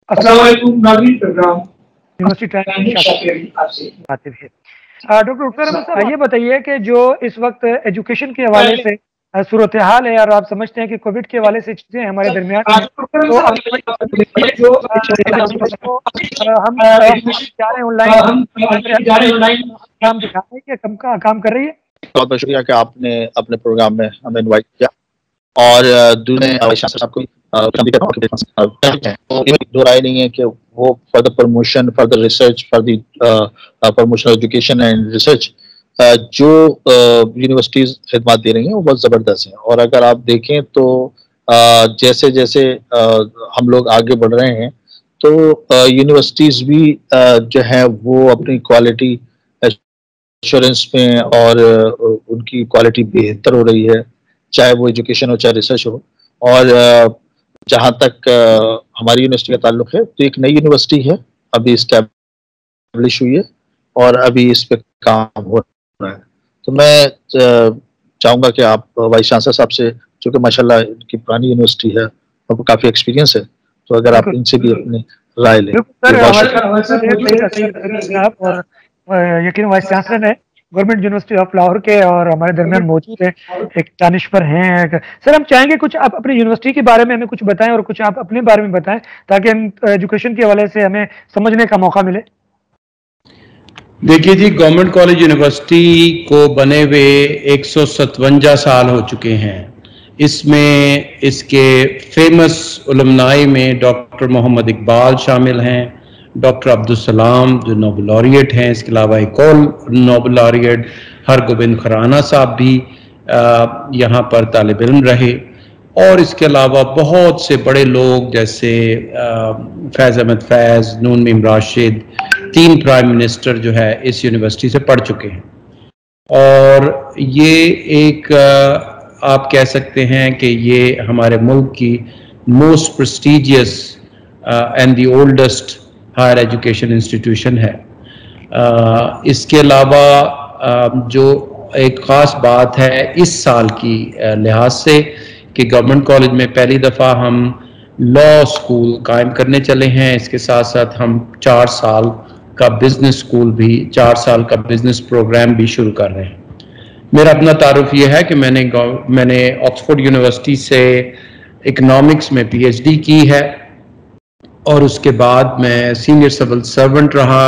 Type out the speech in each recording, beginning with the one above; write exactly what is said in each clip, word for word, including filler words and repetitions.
अस्सलाम वालेकुम नाज़रीन, प्रोग्राम यूनिवर्सिटी टाइम बातें भी। डॉक्टर उखतर अहमद साहब, ये बताइए कि जो इस वक्त एजुकेशन के हवाले से सूरत हाल है और आप समझते हैं कि कोविड के हवाले से चीजें हमारे दरमियान हैं, तो हम जा रहे हैं ऑनलाइन काम दिखा रहे हैं कि कम का काम कर रही है। बहुत बहुत शुक्रिया कि आपने अपने प्रोग्राम में हमें इनवाइट किया और दूसरे साहब को दो राय नहीं है कि वो further promotion, further research, further promotion education and research जो यूनिवर्सिटीज खिदमत दे रही हैं वो बहुत ज़बरदस्त है। और अगर आप देखें तो जैसे जैसे हम लोग आगे बढ़ रहे हैं तो यूनिवर्सिटीज भी जो है वो अपनी क्वालिटी एश्योरेंस में और उनकी क्वालिटी बेहतर हो रही है, चाहे वो एजुकेशन हो चाहे रिसर्च हो। और जहाँ तक हमारी यूनिवर्सिटी का ताल्लुक है तो एक नई यूनिवर्सिटी है, अभी इस्टेब्लिश हुई है और अभी इस पे काम हो रहा है। तो मैं चाहूँगा कि आप वाइस चांसलर साहब से, जो कि माशाल्लाह इनकी पुरानी यूनिवर्सिटी है और काफ़ी एक्सपीरियंस है, तो अगर आप इनसे भी अपनी राय लें। और यकीन वाइस चांसलर है गवर्नमेंट यूनिवर्सिटी ऑफ लाहौर के और हमारे दरमियान मौजूद है, एक दानिश पर हैं। सर, हम चाहेंगे कुछ आप अपनी यूनिवर्सिटी के बारे में हमें कुछ बताएं और कुछ आप अपने बारे में बताएं ताकि हम एजुकेशन के हवाले से हमें समझने का मौका मिले। देखिए जी, गवर्नमेंट कॉलेज यूनिवर्सिटी को बने हुए एक सौ सतवंजा साल हो चुके हैं। इसमें इसके फेमस उलमनाई में डॉक्टर मोहम्मद इकबाल शामिल हैं, डॉक्टर अब्दुल सलाम जो नोबेल लॉरिएट हैं, इसके अलावा एक और नोबेल लॉरिएट हरगोबिंद खुराना साहब भी यहाँ पर तालिब इल्म रहे। और इसके अलावा बहुत से बड़े लोग जैसे फैज़ अहमद फैज़, नून मीम राशिद, तीन प्राइम मिनिस्टर जो है इस यूनिवर्सिटी से पढ़ चुके हैं। और ये एक आप कह सकते हैं कि ये हमारे मुल्क की most prestigious and the oldest higher education institution है। आ, इसके अलावा जो एक ख़ास बात है इस साल की लिहाज से कि गवर्नमेंट कॉलेज में पहली दफ़ा हम लॉ स्कूल कायम करने चले हैं। इसके साथ साथ हम चार साल का बिज़नेस स्कूल भी, चार साल का बिज़नेस प्रोग्राम भी शुरू कर रहे हैं। मेरा अपना तारुफ ये है कि मैंने मैंने ऑक्सफोर्ड यूनिवर्सिटी से इकनॉमिक्स में पीएचडी की है और उसके बाद मैं सीनियर सिविल सर्वेंट रहा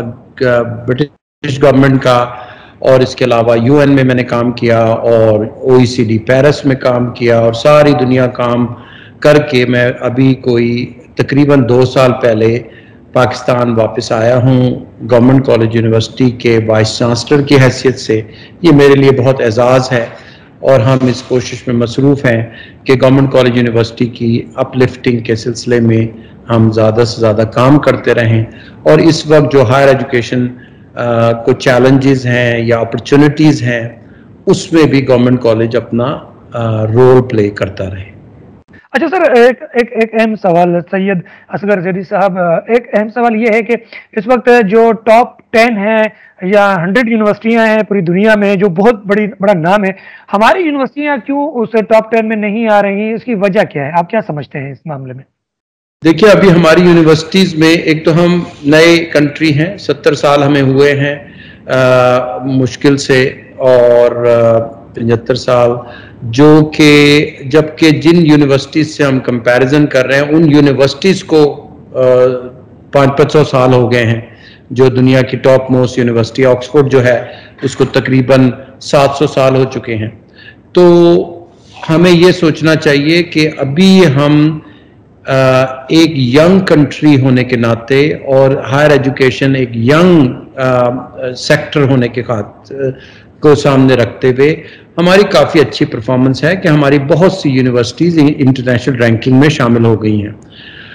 ब्रिटिश गवर्नमेंट का, और इसके अलावा यूएन में मैंने काम किया और ओईसीडी पेरिस में काम किया और सारी दुनिया काम करके मैं अभी कोई तकरीबन दो साल पहले पाकिस्तान वापस आया हूँ गवर्नमेंट कॉलेज यूनिवर्सिटी के वाइस चांसलर की हैसियत से। ये मेरे लिए बहुत एजाज़ है और हम इस कोशिश में मसरूफ़ हैं कि गवर्नमेंट कॉलेज यूनिवर्सिटी की अपलिफ्टिंग के सिलसिले में हम ज़्यादा से ज़्यादा काम करते रहें। और इस वक्त जो हायर एजुकेशन को चैलेंजेस हैं या अपॉर्चुनिटीज़ हैं उसमें भी गवर्नमेंट कॉलेज अपना रोल प्ले करता रहे। अच्छा सर, एक एक एक अहम सवाल सैयद असगर जैदी साहब, एक अहम सवाल ये है कि इस वक्त जो टॉप टेन है या हंड्रेड यूनिवर्सिटियां हैं पूरी दुनिया में, जो बहुत बड़ी बड़ा नाम है, हमारी यूनिवर्सिटियां क्यों उस टॉप टेन में नहीं आ रही हैं? इसकी वजह क्या है? आप क्या समझते हैं इस मामले में? देखिए, अभी हमारी यूनिवर्सिटीज़ में एक तो हम नए कंट्री हैं, सत्तर साल हमें हुए हैं आ, मुश्किल से, और पचहत्तर साल, जो कि जबकि जिन यूनिवर्सिटीज़ से हम कंपैरिजन कर रहे हैं उन यूनिवर्सिटीज़ को पाँच पाँच सौ साल हो गए हैं। जो दुनिया की टॉप मोस्ट यूनिवर्सिटी ऑक्सफोर्ड जो है उसको तकरीबन सात सौ साल हो चुके हैं। तो हमें ये सोचना चाहिए कि अभी हम एक यंग कंट्री होने के नाते और हायर एजुकेशन एक यंग सेक्टर होने के खातिर को सामने रखते हुए हमारी काफ़ी अच्छी परफॉर्मेंस है कि हमारी बहुत सी यूनिवर्सिटीज़ इंटरनेशनल रैंकिंग में शामिल हो गई हैं।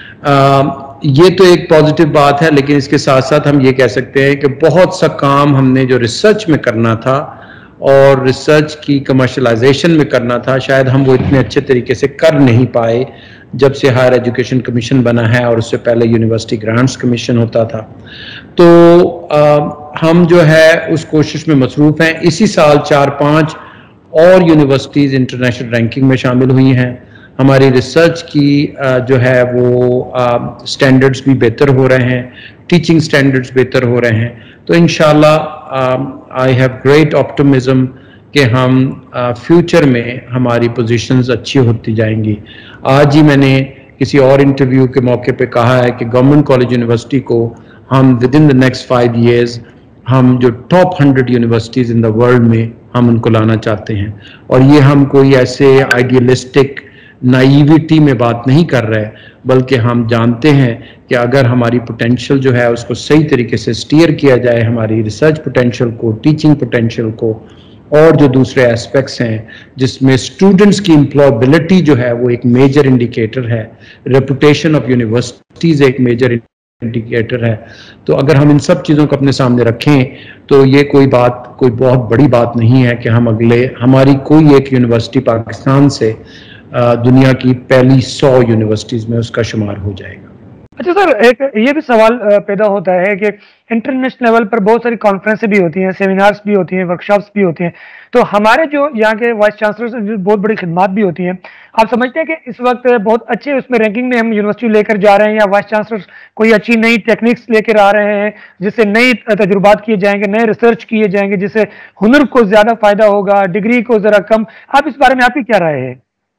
ये तो एक पॉजिटिव बात है, लेकिन इसके साथ साथ हम ये कह सकते हैं कि बहुत सा काम हमने जो रिसर्च में करना था और रिसर्च की कमर्शलाइजेशन में करना था, शायद हम वो इतने अच्छे तरीके से कर नहीं पाए जब से हायर एजुकेशन कमीशन बना है, और उससे पहले यूनिवर्सिटी ग्रांट्स कमीशन होता था। तो आ, हम जो है उस कोशिश में मसरूफ़ हैं। इसी साल चार पाँच और यूनिवर्सिटीज़ इंटरनेशनल रैंकिंग में शामिल हुई हैं। हमारी रिसर्च की जो है वो स्टैंडर्ड्स भी बेहतर हो रहे हैं, टीचिंग स्टैंडर्ड्स बेहतर हो रहे हैं। तो इंशाल्लाह आई हैव ग्रेट ऑप्टिमिज्म कि हम फ्यूचर में हमारी पोजीशंस अच्छी होती जाएंगी। आज ही मैंने किसी और इंटरव्यू के मौके पे कहा है कि गवर्नमेंट कॉलेज यूनिवर्सिटी को हम within the next five years हम जो top hundred universities in the world में हम उनको लाना चाहते हैं। और ये हम कोई ऐसे आइडियलिस्टिक नाइविटी में बात नहीं कर रहे, बल्कि हम जानते हैं कि अगर हमारी पोटेंशियल जो है उसको सही तरीके से स्टीयर किया जाए, हमारी रिसर्च पोटेंशियल को, टीचिंग पोटेंशियल को, और जो दूसरे एस्पेक्ट्स हैं जिसमें स्टूडेंट्स की एम्प्लॉयबिलिटी जो है वो एक मेजर इंडिकेटर है, रेपुटेशन ऑफ यूनिवर्सिटीज़ एक मेजर इंडिकेटर है। तो अगर हम इन सब चीज़ों को अपने सामने रखें तो ये कोई बात, कोई बहुत बड़ी बात नहीं है कि हम अगले, हमारी कोई एक यूनिवर्सिटी पाकिस्तान से दुनिया की पहली सौ यूनिवर्सिटीज़ में उसका शुमार हो जाएगा। अच्छा सर, एक ये भी सवाल पैदा होता है कि इंटरनेशनल लेवल पर बहुत सारी कॉन्फ्रेंसें भी होती हैं, सेमिनार्स भी होती हैं, वर्कशॉप्स भी होती हैं, तो हमारे जो यहाँ के वाइस चांसलर से बहुत बड़ी खिदमत भी होती हैं। आप समझते हैं कि इस वक्त बहुत अच्छे उसमें रैंकिंग में हम यूनिवर्सिटी लेकर जा रहे हैं, या वाइस चांसलर कोई अच्छी नई टेक्निक्स लेकर आ रहे हैं जिससे नई तजुर्बात किए जाएंगे, नए रिसर्च किए जाएंगे, जिससे हुनर को ज्यादा फायदा होगा, डिग्री को जरा कम? आप इस बारे में आपकी क्या राय है?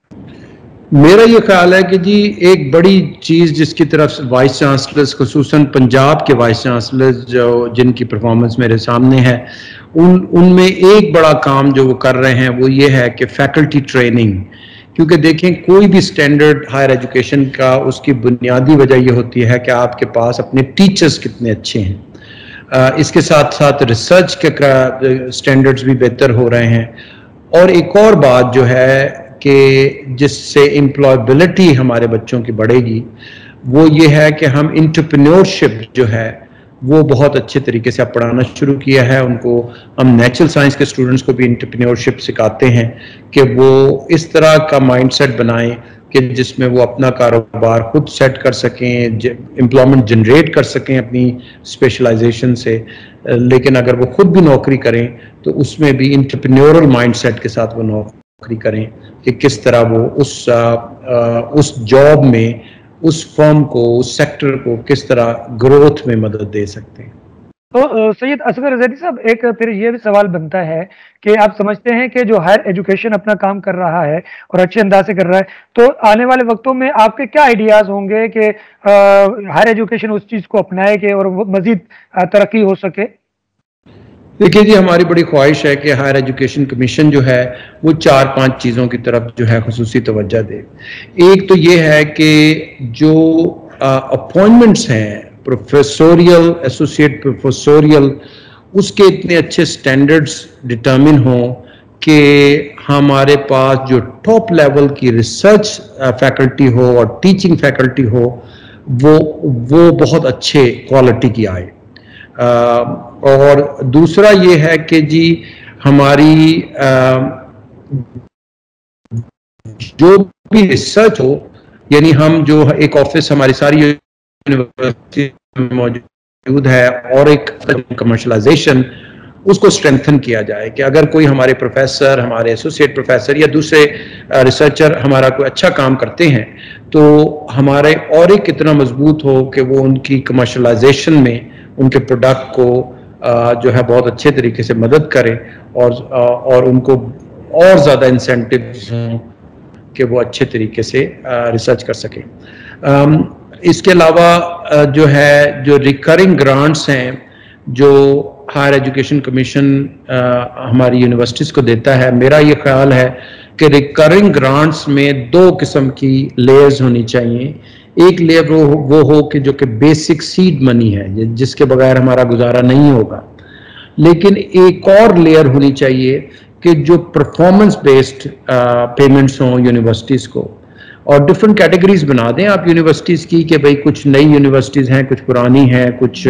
मेरा ये ख्याल है कि जी एक बड़ी चीज़ जिसकी तरफ वाइस चांसलर्स, खुसूसन पंजाब के वाइस चांसलर्स जो जिनकी परफॉर्मेंस मेरे सामने है, उन उनमें एक बड़ा काम जो वो कर रहे हैं वो ये है कि फैकल्टी ट्रेनिंग। क्योंकि देखें, कोई भी स्टैंडर्ड हायर एजुकेशन का उसकी बुनियादी वजह ये होती है कि आपके पास अपने टीचर्स कितने अच्छे हैं। इसके साथ साथ रिसर्च के स्टैंडर्ड्स भी बेहतर हो रहे हैं। और एक और बात जो है कि जिससे एम्प्लॉयबिलिटी हमारे बच्चों की बढ़ेगी, वो ये है कि हम एंटरप्रेन्योरशिप जो है वो बहुत अच्छे तरीके से अब पढ़ाना शुरू किया है। उनको हम नेचुरल साइंस के स्टूडेंट्स को भी एंटरप्रेन्योरशिप सिखाते हैं कि वो इस तरह का माइंडसेट बनाएं कि जिसमें वो अपना कारोबार खुद सेट कर सकें, एम्प्लॉयमेंट जनरेट कर सकें अपनी स्पेशलाइजेशन से। लेकिन अगर वो खुद भी नौकरी करें तो उसमें भी एंटरप्रेन्योरल माइंडसेट के साथ वो नौकरी करें कि किस तरह वो उस आ, आ, उस जॉब में उस फर्म को, उस सेक्टर को किस तरह ग्रोथ में मदद दे सकते हैं। तो सैयद असगर जैदी साहब, एक फिर ये भी सवाल बनता है कि आप समझते हैं कि जो हायर एजुकेशन अपना काम कर रहा है और अच्छे अंदाज से कर रहा है, तो आने वाले वक्तों में आपके क्या आइडियाज होंगे कि हायर एजुकेशन उस चीज को अपनाए कि और मजीद तरक्की हो सके? देखिए जी, हमारी बड़ी ख्वाहिश है कि हायर एजुकेशन कमीशन जो है वो चार पांच चीज़ों की तरफ जो है खुसूसी तवज्जो दे। एक तो ये है कि जो अपॉइंटमेंट्स हैं प्रोफेसोरियल, एसोसिएट प्रोफेसोरियल, उसके इतने अच्छे स्टैंडर्ड्स डिटर्मिन हों कि हमारे पास जो टॉप लेवल की रिसर्च फैकल्टी हो और टीचिंग फैकल्टी हो वो वो बहुत अच्छे क्वालिटी की आए। और दूसरा ये है कि जी हमारी जो भी रिसर्च हो, यानी हम जो एक ऑफिस हमारी सारी यूनिवर्सिटी में मौजूद है और एक कमर्शलाइजेशन, उसको स्ट्रेंथन किया जाए कि अगर कोई हमारे प्रोफेसर, हमारे एसोसिएट प्रोफेसर या दूसरे रिसर्चर हमारा कोई अच्छा काम करते हैं तो हमारे और एक इतना मजबूत हो कि वो उनकी कमर्शलाइजेशन में उनके प्रोडक्ट को जो है बहुत अच्छे तरीके से मदद करें और और उनको और ज़्यादा इंसेंटिव्स हों कि वो अच्छे तरीके से रिसर्च कर सकें। इसके अलावा जो है जो रिकरिंग ग्रांट्स हैं जो हायर एजुकेशन कमीशन हमारी यूनिवर्सिटीज़ को देता है, मेरा ये ख्याल है कि रिकरिंग ग्रांट्स में दो किस्म की लेयर्स होनी चाहिए। एक लेयर वो वो हो कि जो कि बेसिक सीड मनी है जिसके बगैर हमारा गुजारा नहीं होगा, लेकिन एक और लेयर होनी चाहिए कि जो परफॉर्मेंस बेस्ड पेमेंट्स हों यूनिवर्सिटीज़ को, और डिफरेंट कैटेगरीज बना दें आप यूनिवर्सिटीज़ की कि भाई कुछ नई यूनिवर्सिटीज़ हैं, कुछ पुरानी हैं, कुछ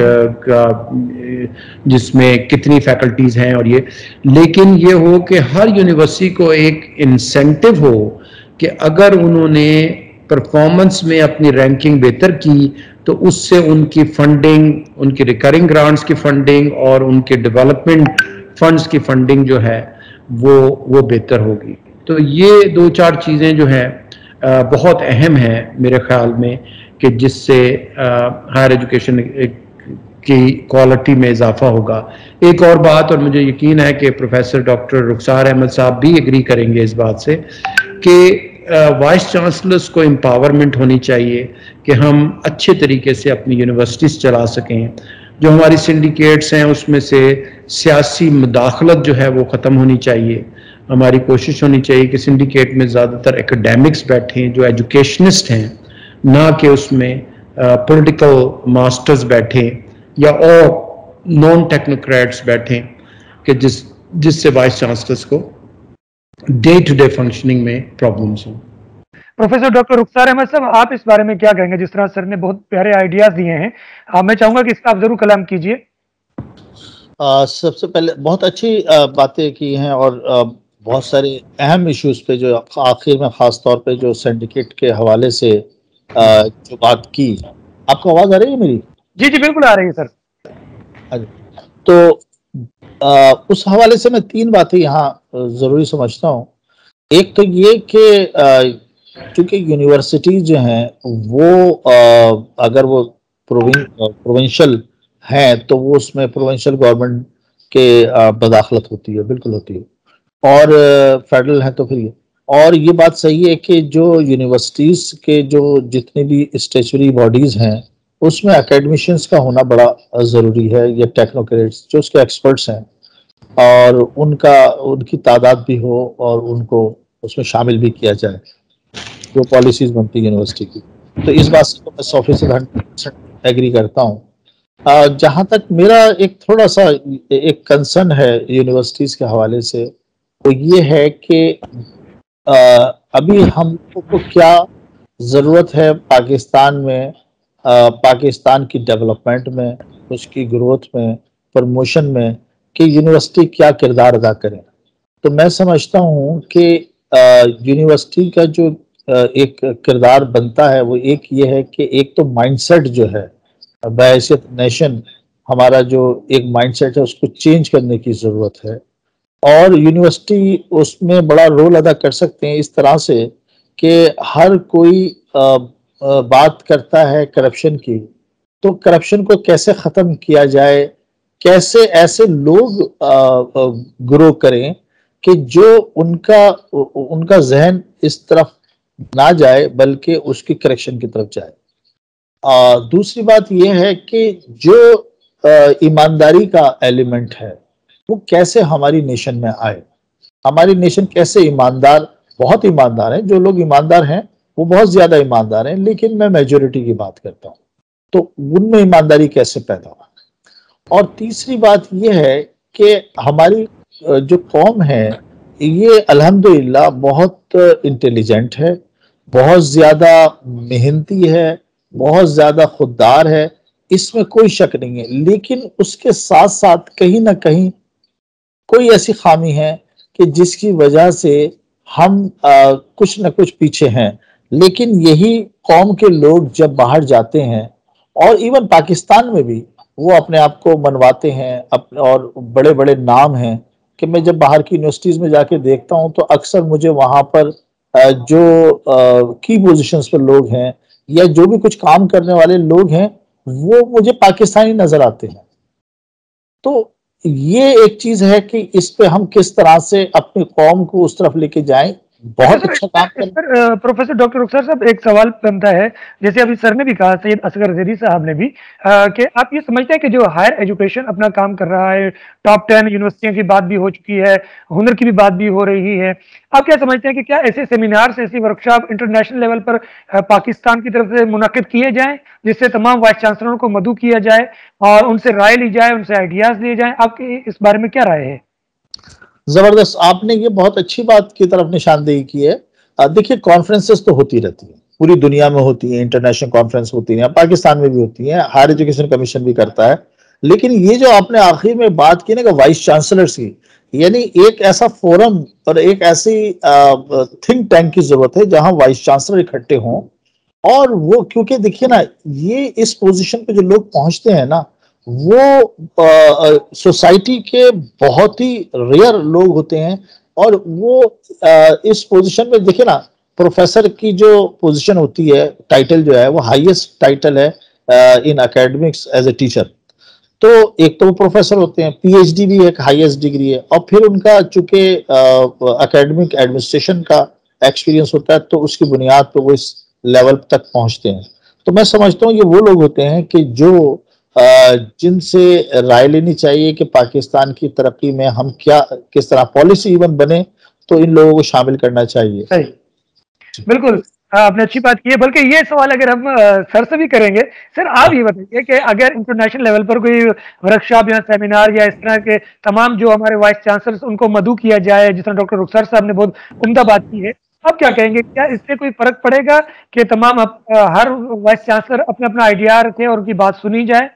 जिसमें कितनी फैकल्टीज़ हैं और ये, लेकिन ये हो कि हर यूनिवर्सिटी को एक इंसेंटिव हो कि अगर उन्होंने परफॉर्मेंस में अपनी रैंकिंग बेहतर की तो उससे उनकी फंडिंग, उनकी रिकरिंग ग्रांट्स की फंडिंग और उनके डेवलपमेंट फंड्स की फंडिंग जो है वो वो बेहतर होगी। तो ये दो चार चीज़ें जो हैं बहुत अहम है मेरे ख्याल में, कि जिससे हायर एजुकेशन की क्वालिटी में इजाफा होगा। एक और बात, और मुझे यकीन है कि प्रोफेसर डॉक्टर रुखसार अहमद साहब भी एग्री करेंगे इस बात से, कि वाइस चांसलर्स को एम्पावरमेंट होनी चाहिए कि हम अच्छे तरीके से अपनी यूनिवर्सिटीज़ चला सकें। जो हमारी सिंडिकेट्स हैं उसमें से सियासी मुदाखलत जो है वो ख़त्म होनी चाहिए। हमारी कोशिश होनी चाहिए कि सिंडिकेट में ज़्यादातर एकेडमिक्स बैठें जो एजुकेशनिस्ट हैं, ना कि उसमें पॉलिटिकल मास्टर्स बैठें या और नॉन टेक्नोक्रेट्स बैठें, कि जिस जिससे वाइस चांसलर्स को डे टू डे फंक्शनिंग में प्रॉब्लम्स हों। प्रोफेसर डॉक्टर रुखसार अहमद साहब, आप इस बारे में क्या कहेंगे? जिस तरह सर ने बहुत प्यारे आइडियाज दिए हैं, आ, मैं चाहूंगा कि इसका आप जरूर कलाम कीजिए। सबसे पहले बहुत अच्छी आ, बातें की हैं, और आ, बहुत सारे अहम इश्यूज पे जो आखिर में खास तौर पे जो सिंडिकेट के हवाले से आ, जो बात की। आपको आवाज आ रही है मेरी? जी जी बिल्कुल आ रही है सर। तो आ, उस हवाले से मैं तीन बातें यहाँ जरूरी समझता हूँ। एक तो ये कि क्योंकि यूनिवर्सिटी जो हैं वो आ, अगर वो प्रोविंशियल हैं तो वो उसमें प्रोविंशियल गवर्नमेंट के बदाखलत होती है, बिल्कुल होती है, और फेडरल है तो फिर ये। और ये बात सही है कि जो यूनिवर्सिटीज़ के जो जितने भी स्टेचुरी बॉडीज़ हैं उसमें एकेडमिशियंस का होना बड़ा ज़रूरी है, या टेक्नोक्रेट्स जो उसके एक्सपर्ट्स हैं, और उनका उनकी तादाद भी हो और उनको उसमें शामिल भी किया जाए जो पॉलिसीज़ बनती है यूनिवर्सिटी की। तो इस बात से तो मैं सौ फीसद हंड्रेड परसेंट एग्री करता हूँ। जहाँ तक मेरा एक थोड़ा सा एक कंसर्न है यूनिवर्सिटीज़ के हवाले से, वो ये है कि अभी हम लोगों को क्या ज़रूरत है पाकिस्तान में, आ, पाकिस्तान की डेवलपमेंट में, उसकी ग्रोथ में, प्रमोशन में, कि यूनिवर्सिटी क्या किरदार अदा करें। तो मैं समझता हूँ कि यूनिवर्सिटी का जो आ, एक किरदार बनता है वो एक ये है कि एक तो माइंडसेट जो है बहैसियत नेशन, हमारा जो एक माइंडसेट है उसको चेंज करने की ज़रूरत है, और यूनिवर्सिटी उसमें बड़ा रोल अदा कर सकते हैं इस तरह से कि हर कोई आ, आ, बात करता है करप्शन की, तो करप्शन को कैसे ख़त्म किया जाए, कैसे ऐसे लोग ग्रो करें कि जो उनका उनका जहन इस तरफ ना जाए बल्कि उसकी करेक्शन की तरफ जाए। आ, दूसरी बात यह है कि जो ईमानदारी का एलिमेंट है वो कैसे हमारी नेशन में आए। हमारी नेशन कैसे ईमानदार, बहुत ईमानदार है, जो लोग ईमानदार हैं वो बहुत ज्यादा ईमानदार हैं, लेकिन मैं मेजोरिटी की बात करता हूँ, तो उनमें ईमानदारी कैसे पैदा हो। और तीसरी बात यह है कि हमारी जो कौम है ये अल्हम्दुलिल्लाह बहुत इंटेलिजेंट है, बहुत ज्यादा मेहनती है, बहुत ज्यादा खुददार है, इसमें कोई शक नहीं है, लेकिन उसके साथ साथ कहीं ना कहीं कोई ऐसी खामी है कि जिसकी वजह से हम आ, कुछ न कुछ पीछे हैं। लेकिन यही कौम के लोग जब बाहर जाते हैं, और इवन पाकिस्तान में भी वो अपने आप को मनवाते हैं अपने, और बड़े बड़े नाम हैं कि मैं जब बाहर की यूनिवर्सिटीज में जाके देखता हूं तो अक्सर मुझे वहां पर जो की पोजीशंस पर लोग हैं या जो भी कुछ काम करने वाले लोग हैं वो मुझे पाकिस्तानी नजर आते हैं। तो ये एक चीज है कि इस पे हम किस तरह से अपनी कौम को उस तरफ लेके जाएं। बहुत अच्छा काम कर। प्रोफेसर डॉक्टर रुखसार साहब, एक सवाल बनता है, जैसे अभी सर ने भी कहा, सैयद असगर ज़ेदी साहब ने भी, कि आप ये समझते हैं कि जो हायर एजुकेशन अपना काम कर रहा है, टॉप टेन यूनिवर्सिटियों की बात भी हो चुकी है, हुनर की भी बात भी हो रही है, आप क्या समझते हैं कि क्या ऐसे सेमिनार्स, ऐसी वर्कशॉप इंटरनेशनल लेवल पर पाकिस्तान की तरफ से मुनक्किद किए जाएं, जिससे तमाम वाइस चांसलरों को मदऊ किया जाए और उनसे राय ली जाए, उनसे आइडियाज लिए जाए? आपकी इस बारे में क्या राय है? जबरदस्त, आपने ये बहुत अच्छी बात की तरफ निशानदेही की है। देखिए, कॉन्फ्रेंसेस तो होती रहती है, पूरी दुनिया में होती है, इंटरनेशनल कॉन्फ्रेंस होती है, पाकिस्तान में भी होती है, हायर एजुकेशन कमीशन भी करता है। लेकिन ये जो आपने आखिर में बात की ना कि वाइस चांसलर्स की, यानी एक ऐसा फोरम और एक ऐसी थिंक टैंक की जरूरत है जहां वाइस चांसलर इकट्ठे हों। और वो, क्योंकि देखिए ना, ये इस पोजीशन पे जो लोग पहुंचते हैं ना, वो सोसाइटी के बहुत ही रेयर लोग होते हैं, और वो आ, इस पोजीशन में देखिए ना, प्रोफेसर की जो पोजीशन होती है, टाइटल जो है वो हाईएस्ट टाइटल है in academics as a teacher. तो एक तो वो प्रोफेसर होते हैं, पीएचडी भी एक हाईएस्ट डिग्री है, और फिर उनका चूंकि एकेडमिक एडमिनिस्ट्रेशन का एक्सपीरियंस होता है तो उसकी बुनियाद पर वो इस लेवल तक पहुंचते हैं। तो मैं समझता हूँ ये वो लोग होते हैं कि जो जिनसे राय लेनी चाहिए कि पाकिस्तान की तरक्की में हम क्या किस तरह पॉलिसी इवन बने, तो इन लोगों को शामिल करना चाहिए। सही, बिल्कुल आपने अच्छी बात की है। बल्कि ये सवाल अगर हम सर से भी करेंगे, सर आप ये बताइए कि अगर इंटरनेशनल लेवल पर कोई वर्कशॉप या सेमिनार या इस तरह के तमाम जो हमारे वाइस चांसलर उनको मदऊ किया जाए, जिस तरह डॉक्टर रुखसार साहब ने बहुत उम्दा बात की है, आप क्या कहेंगे, क्या इससे कोई फर्क पड़ेगा कि तमाम अप, हर वाइस चांसलर अपने अपना आइडिया रखे और उनकी बात सुनी जाए?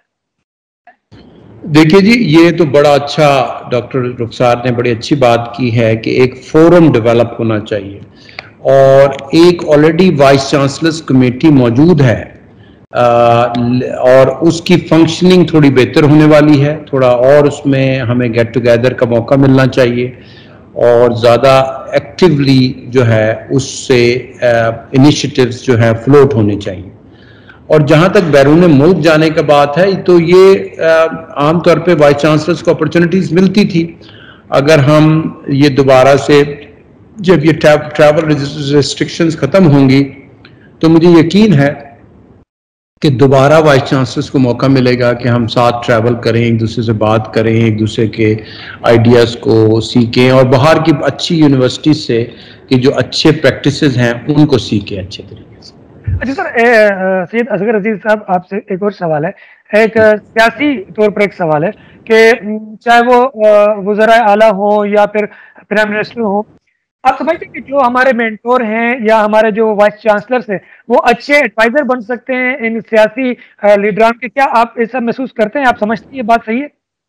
देखिए जी, ये तो बड़ा अच्छा डॉक्टर रुखसार ने बड़ी अच्छी बात की है कि एक फोरम डेवलप होना चाहिए, और एक ऑलरेडी वाइस चांसलर्स कमेटी मौजूद है आ, और उसकी फंक्शनिंग थोड़ी बेहतर होने वाली है। थोड़ा और उसमें हमें गेट टुगेदर का मौका मिलना चाहिए और ज़्यादा एक्टिवली जो है उससे इनिशिएटिव्स जो है फ्लोट होने चाहिए। और जहाँ तक बैरून मुल्क जाने का बात है, तो ये आमतौर पे वाइस चांसलर्स को अपॉर्चुनिटीज़ मिलती थी। अगर हम ये दोबारा से जब ये ट्रैवल रिस्ट्रिक्शंस ख़त्म होंगी तो मुझे यकीन है कि दोबारा वाइस चांसलर्स को मौका मिलेगा कि हम साथ ट्रैवल करें, एक दूसरे से बात करें, एक दूसरे के आइडियाज़ को सीखें, और बाहर की अच्छी यूनिवर्सिटी से कि जो अच्छे प्रैक्टिसेस हैं उनको सीखें अच्छे तरीके से। अच्छा सर, सैयद असगर अजीज साहब, आपसे एक और सवाल है, एक सियासी तौर पर एक सवाल है कि चाहे वो वज़राए आला हो या फिर प्राइम मिनिस्टर हो, आप समझते हैं कि जो हमारे मेंटोर हैं या हमारे जो वाइस चांसलर्स हैं वो अच्छे एडवाइजर बन सकते हैं इन सियासी लीडरान के? क्या आप ऐसा महसूस करते हैं? आप समझते हैं ये बात सही है?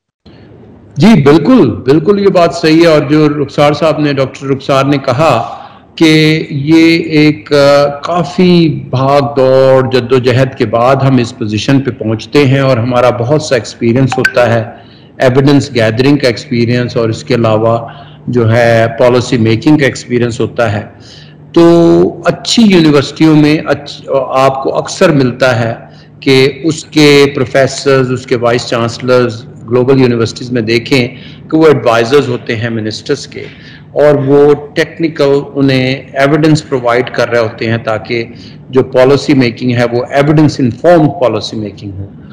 जी बिल्कुल, बिल्कुल ये बात सही है। और जो रुखसार साहब ने, डॉक्टर रुखसार ने कहा कि ये एक काफ़ी भाग दौड़ जद्दोजहद के बाद हम इस पोजीशन पे पहुंचते हैं, और हमारा बहुत सा एक्सपीरियंस होता है, एविडेंस गैदरिंग का एक्सपीरियंस, और इसके अलावा जो है पॉलिसी मेकिंग का एक्सपीरियंस होता है। तो अच्छी यूनिवर्सिटियों में आपको अक्सर मिलता है कि उसके प्रोफेसर्स, उसके वाइस चांसलर्स ग्लोबल यूनिवर्सिटीज़ में देखें कि वो एडवाइजर्स होते हैं मिनिस्टर्स के, और वो टेक्निकल उन्हें एविडेंस प्रोवाइड कर रहे होते हैं ताकि जो पॉलिसी मेकिंग है वो एविडेंस इन्फॉर्म्ड पॉलिसी मेकिंग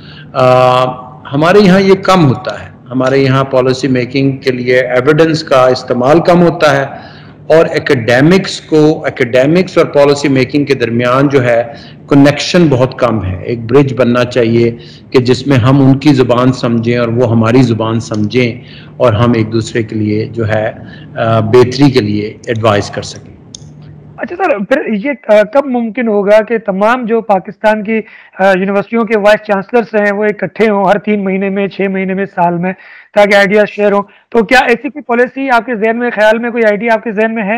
हो। हमारे यहाँ ये कम होता है। हमारे यहाँ पॉलिसी मेकिंग के लिए एविडेंस का इस्तेमाल कम होता है, और एकेडमिक्स को एकेडमिक्स और पॉलिसी मेकिंग के दरमियान जो है कनेक्शन बहुत कम है। एक ब्रिज बनना चाहिए कि जिसमें हम उनकी ज़ुबान समझें और वो हमारी ज़ुबान समझें, और हम एक दूसरे के लिए जो है बेहतरी के लिए एडवाइस कर सकें। अच्छा सर, फिर ये कब मुमकिन होगा कि तमाम जो पाकिस्तान की यूनिवर्सिटियों के वाइस चांसलर्स हैं वो इकट्ठे हों हर तीन महीने में, छः महीने में, साल में, ताकि आइडिया शेयर हो? तो क्या ऐसी कोई पॉलिसी आपके जहन में, ख्याल में, कोई आइडिया आपके जहन में है?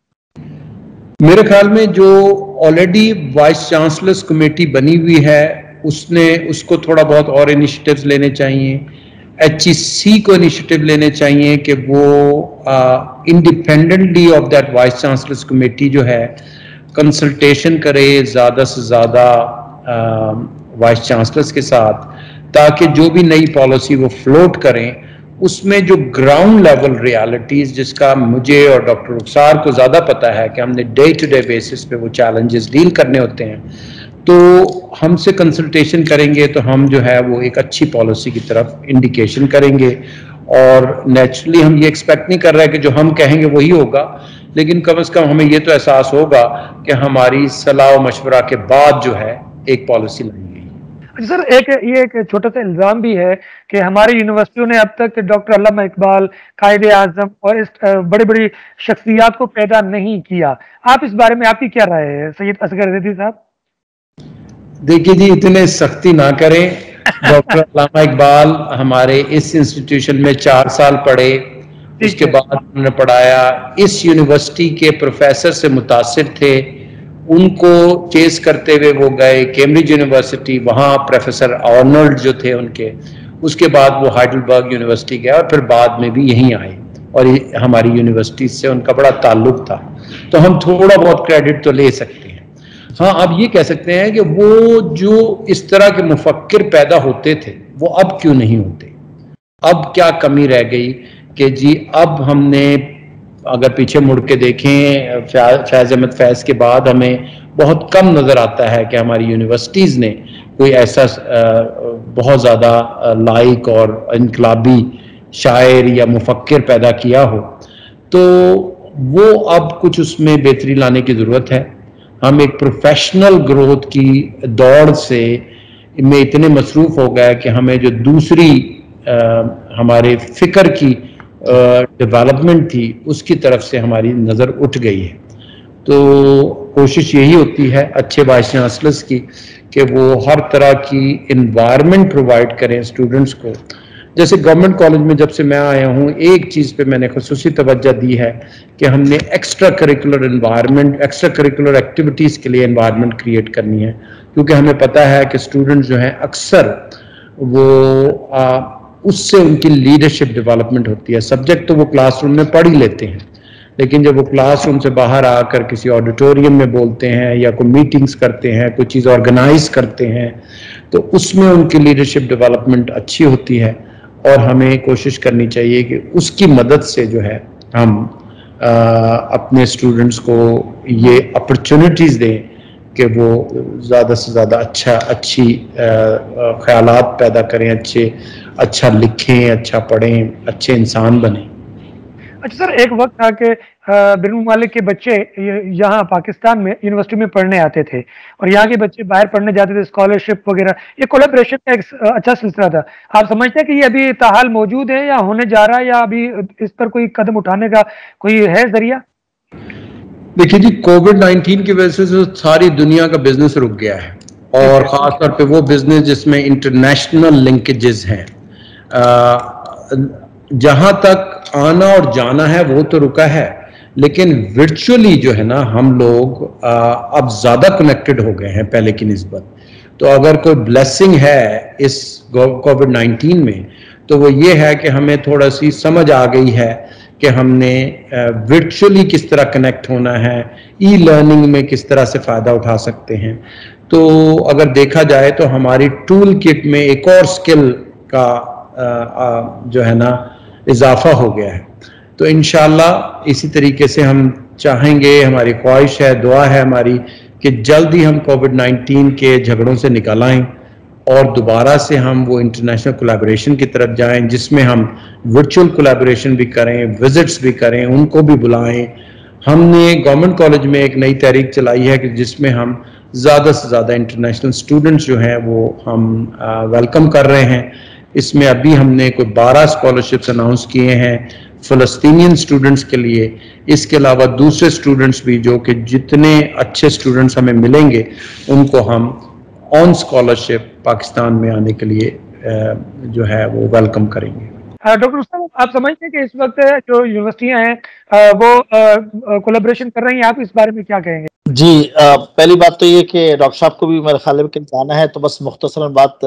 मेरे ख्याल में जो ऑलरेडी वाइस चांसलर्स कमेटी बनी हुई है उसने उसको थोड़ा बहुत और इनिशिएटिव्स लेने चाहिए। एच ई सी को इनिशिएटिव लेने चाहिए कि वो independently of that vice chancellors committee जो है कंसल्टेशन करे ज़्यादा से ज़्यादा वाइस चांसलर्स के साथ, ताकि जो भी नई पॉलिसी वो फ्लोट करें उसमें जो ग्राउंड लेवल रियलिटीज़, जिसका मुझे और डॉक्टर रुखसार को ज़्यादा पता है कि हमने डे टू डे बेसिस पे वो चैलेंजेस डील करने होते हैं, तो हमसे कंसल्टेशन करेंगे तो हम जो है वो एक अच्छी पॉलिसी की तरफ इंडिकेशन करेंगे। और नेचुरली हम ये एक्सपेक्ट नहीं कर रहे हैं कि जो हम कहेंगे वही होगा, लेकिन कम से कम हमें ये तो एहसास होगा कि हमारी सलाह और मशवरा के बाद जो है एक पॉलिसी लाएंगे। सर, एक ये एक छोटा सा इल्ज़ाम भी है कि हमारी यूनिवर्सिटियों ने अब तक डॉक्टर अल्लामा इकबाल, कायदे आज़म और इस बड़ी बड़ी शख्सियात को पैदा नहीं किया। आप इस बारे में आपकी क्या राय है सैयद असगर अजीज़ी साहब? देखिए जी, इतने सख्ती ना करें। डॉक्टर अल्लामा इकबाल हमारे इस इंस्टीट्यूशन में चार साल पढ़े, उसके बाद उन्होंने पढ़ाया, इस यूनिवर्सिटी के प्रोफेसर से मुतासिर थे, उनको चेस करते हुए वो गए कैम्ब्रिज यूनिवर्सिटी, वहाँ प्रोफेसर आर्नल्ड जो थे उनके, उसके बाद वो हाइडलबर्ग यूनिवर्सिटी गया और फिर बाद में भी यहीं आए, और हमारी यूनिवर्सिटी से उनका बड़ा ताल्लुक था। तो हम थोड़ा बहुत क्रेडिट तो ले सकते हैं। हाँ, आप ये कह सकते हैं कि वो जो इस तरह के मुफक्किर पैदा होते थे वो अब क्यों नहीं होते, अब क्या कमी रह गई कि जी अब हमने, अगर पीछे मुड़ के देखें फैज़ अहमद फैज़ के बाद हमें बहुत कम नज़र आता है कि हमारी यूनिवर्सिटीज़ ने कोई ऐसा बहुत ज़्यादा लाइक और इनकलाबी शायर या मुफक्किर पैदा किया हो। तो वो अब कुछ उसमें बेहतरी लाने की ज़रूरत है। हम एक प्रोफेशनल ग्रोथ की दौड़ से में इतने मसरूफ़ हो गए कि हमें जो दूसरी आ, हमारे फ़िक्र की डेवलपमेंट थी उसकी तरफ से हमारी नज़र उठ गई है। तो कोशिश यही होती है अच्छे वाइस चांसलर्स की कि वो हर तरह की इन्वायरमेंट प्रोवाइड करें स्टूडेंट्स को। जैसे गवर्नमेंट कॉलेज में जब से मैं आया हूँ, एक चीज़ पे मैंने खुसूसी तवज्जो दी है कि हमने extra curricular environment, extra curricular activities के लिए इन्वायरमेंट क्रिएट करनी है, क्योंकि हमें पता है कि स्टूडेंट्स जो हैं अक्सर वो आ, उससे उनकी लीडरशिप डेवलपमेंट होती है। सब्जेक्ट तो वो क्लासरूम में पढ़ ही लेते हैं, लेकिन जब वो क्लासरूम से बाहर आकर किसी ऑडिटोरियम में बोलते हैं या कोई मीटिंग्स करते हैं, कोई चीज़ ऑर्गेनाइज करते हैं, तो उसमें उनकी लीडरशिप डेवलपमेंट अच्छी होती है। और हमें कोशिश करनी चाहिए कि उसकी मदद से जो है हम आ, अपने स्टूडेंट्स को ये अपॉर्चुनिटीज़ दें कि वो ज़्यादा से ज़्यादा अच्छा अच्छी ख्यालात पैदा करें, अच्छे अच्छा लिखें, अच्छा पढ़ें, अच्छे इंसान बनें। अच्छा सर, एक वक्त था कि बिन ममालिक के बच्चे यहाँ पाकिस्तान में यूनिवर्सिटी में पढ़ने आते थे और यहाँ के बच्चे बाहर पढ़ने जाते थे, स्कॉलरशिप वगैरह, ये कोलैबोरेशन का एक अच्छा सिलसिला था। आप समझते हैं कि ये अभी ताहाल मौजूद है या होने जा रहा है, या अभी इस पर कोई कदम उठाने का कोई है जरिया? देखिए जी, कोविड नाइन्टीन की वजह से सारी दुनिया का बिजनेस रुक गया है, और ख़ास तौर पे वो बिजनेस जिसमें इंटरनेशनल लिंकेजेस हैं। जहाँ तक आना और जाना है वो तो रुका है, लेकिन वर्चुअली जो है ना हम लोग आ, अब ज़्यादा कनेक्टेड हो गए हैं पहले की निस्बत। तो अगर कोई ब्लेसिंग है इस कोविड नाइन्टीन में, तो वो ये है कि हमें थोड़ा सी समझ आ गई है कि हमने वर्चुअली किस तरह कनेक्ट होना है, ई लर्निंग में किस तरह से फ़ायदा उठा सकते हैं। तो अगर देखा जाए तो हमारी टूल किट में एक और स्किल का आ, आ, जो है ना इजाफा हो गया है। तो इंशाल्लाह इसी तरीके से हम चाहेंगे, हमारी ख्वाहिश है, दुआ है हमारी कि जल्द ही हम कोविड नाइन्टीन के झगड़ों से निकल आएँ और दोबारा से हम वो इंटरनेशनल कोलैबोरेशन की तरफ जाएं, जिसमें हम वर्चुअल कोलैबोरेशन भी करें, विजिट्स भी करें, उनको भी बुलाएं। हमने गवर्नमेंट कॉलेज में एक नई तहरीक चलाई है कि जिसमें हम ज़्यादा से ज़्यादा इंटरनेशनल स्टूडेंट्स जो हैं वो हम वेलकम कर रहे हैं। इसमें अभी हमने कोई बारह स्कॉलरशिप्स अनाउंस किए हैं फ़लस्तीनियन स्टूडेंट्स के लिए। इसके अलावा दूसरे स्टूडेंट्स भी, जो कि जितने अच्छे स्टूडेंट्स हमें मिलेंगे उनको हम ऑन स्कॉलरशिप पाकिस्तान में आने के लिए जो है वो वेलकम करेंगे। डॉक्टर रुस्तम, आप समझते हैं कि इस वक्त जो यूनिवर्सिटियां हैं वो कोलैबोरेशन कर रही हैं, आप इस बारे में क्या कहेंगे? जी, आ, पहली बात तो ये कि डॉक्टर साहब को भी मेरे ख्याल में जाना है, तो बस मुख्तसरन बात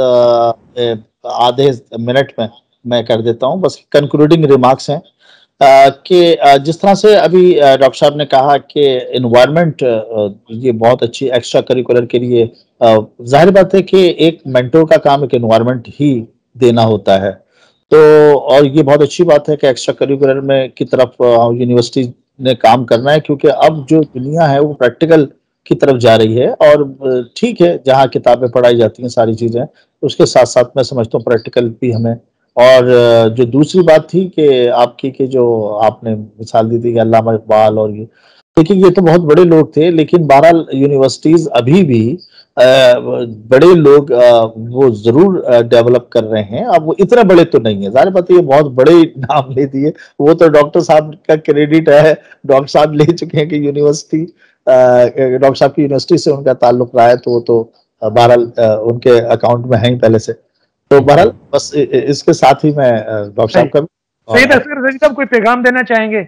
आधे मिनट में मैं कर देता हूँ। बस कंक्लूडिंग रिमार्क्स हैं कि जिस तरह से अभी डॉक्टर साहब ने कहा कि इन्वायरमेंट ये बहुत अच्छी एक्स्ट्रा करिकुलर के लिए, जाहिर बात है कि एक मेंटोर का काम एक इन्वायरमेंट ही देना होता है। तो और ये बहुत अच्छी बात है कि एक्स्ट्रा करिकुलर में की तरफ यूनिवर्सिटी ने काम करना है, क्योंकि अब जो दुनिया है वो प्रैक्टिकल की तरफ जा रही है। और ठीक है, जहाँ किताबें पढ़ाई जाती हैं सारी चीज़ें, उसके साथ साथ मैं समझता हूँ प्रैक्टिकल भी हमें। और जो दूसरी बात थी कि आपकी कि जो आपने मिसाल दी थी कि अल्लामा इकबाल, और ये देखिए ये तो बहुत बड़े लोग थे, लेकिन बहरहाल यूनिवर्सिटीज़ अभी भी आ, बड़े लोग आ, वो जरूर डेवलप कर रहे हैं। अब वो इतने बड़े तो नहीं है, जाहिर बात है ये बहुत बड़े नाम ले दिए, वो तो डॉक्टर साहब का क्रेडिट है, डॉक्टर साहब ले चुके हैं कि यूनिवर्सिटी, डॉक्टर साहब की यूनिवर्सिटी से उनका ताल्लुक रहा है, तो वो तो बहरहाल उनके अकाउंट में है ही पहले से। तो बहरहाल बस इसके साथ ही मैं डॉक्टर साहब का सही साहब कोई पैगाम देना चाहेंगे?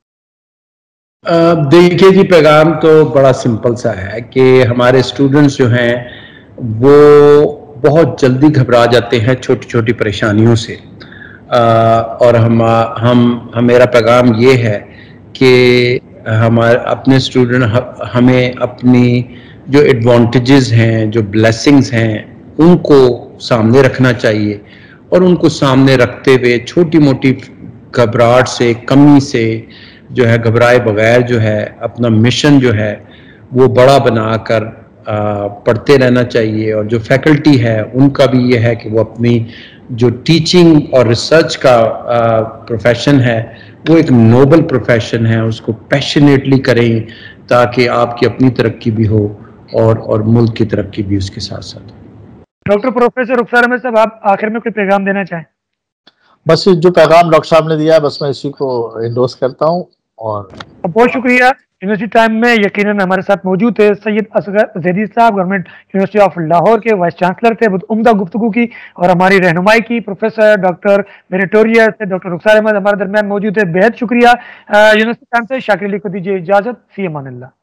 देखिए जी, पैगाम तो बड़ा सिंपल सा है कि हमारे स्टूडेंट्स जो हैं वो बहुत जल्दी घबरा जाते हैं छोटी छोटी परेशानियों से। आ, और हम हम हम मेरा पैगाम ये है कि हमारे अपने स्टूडेंट हमें अपनी जो एडवांटेजेस हैं, जो ब्लेसिंग्स हैं, उनको सामने रखना चाहिए और उनको सामने रखते हुए छोटी मोटी घबराहट से, कमी से जो है घबराए बगैर जो है अपना मिशन जो है वो बड़ा बनाकर पढ़ते रहना चाहिए। और जो फैकल्टी है उनका भी ये है कि वो अपनी जो टीचिंग और रिसर्च का प्रोफेशन है वो एक नोबल प्रोफेशन है, उसको पैशनेटली करें ताकि आपकी अपनी तरक्की भी हो और और मुल्क की तरक्की भी उसके साथ साथ। डॉक्टर प्रोफेसर रुखसार अहमद साहब, आप आखिर में कोई पैगाम देना चाहें? बस जो पैगाम डॉक्टर साहब ने दिया है बस मैं इसी को इंडोर्स करता हूँ। और बहुत शुक्रिया। यूनिवर्सिटी टाइम में यकीनन हमारे साथ मौजूद थे सैयद असगर जैदी साहब, गवर्नमेंट यूनिवर्सिटी ऑफ लाहौर के वाइस चांसलर थे। बहुत उम्दा गुफ्तगू की और हमारी रहनुमाई की। प्रोफेसर डॉक्टर मेरिटोरियस से डॉक्टर रुखसार अहमद हमारे दरमियान मौजूद है। बेहद शुक्रिया। यूनिवर्सिटी टाइम से शाकिर अली को दीजिए इजाजत। फी अमान अल्लाह।